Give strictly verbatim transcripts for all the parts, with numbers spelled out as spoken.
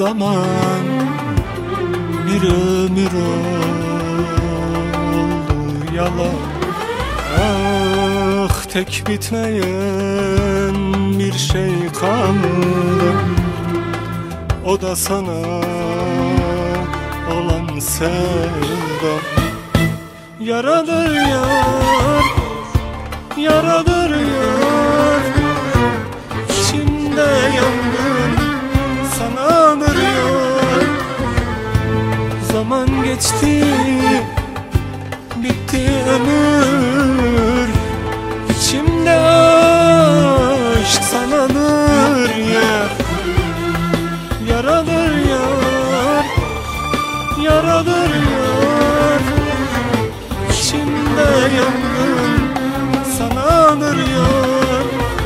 zaman bir ömür oldu yalan. Ah, tek bitmeyen bir şey kaldı, o da sana olan sevdam. Yaradır yar, yaradır yar, içimde yangın sana anırıyor. Zaman geçti, bitti ömür, içimde aşk sananır ya. Yaradır yar, yaradır yar, içimde yangın sana anırıyor.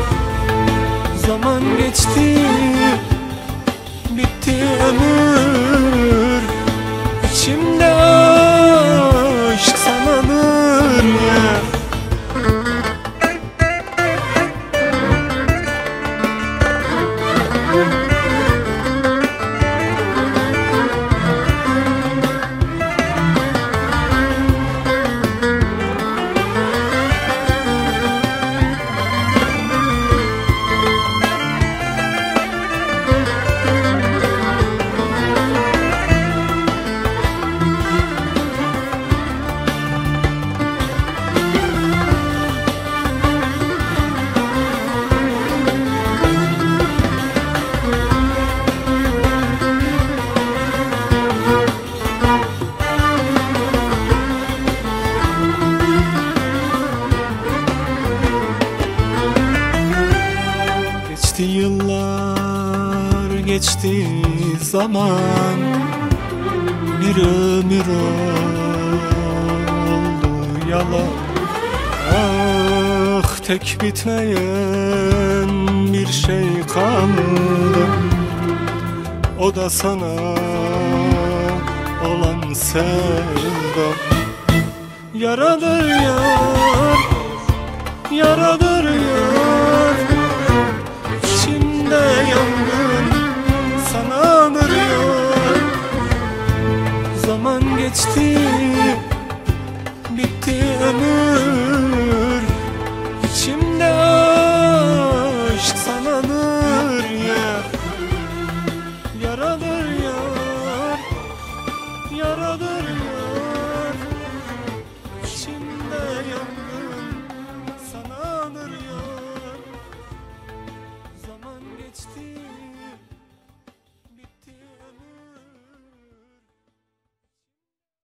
Zaman geçti, bitti ömür, içimde aşk sananır ya. Geçti yıllar, geçti zaman, bir ömür oldu yalan. Ah, tek bitmeyen bir şey kaldı, o da sana olan sevdam. Yaradır yar, yaradır yar, içimde yangın sana anırıyor. Zaman geçti, bitti ömür, içimde aşk sananır ya. Yaradır yar, yaradır yar, içimde yangın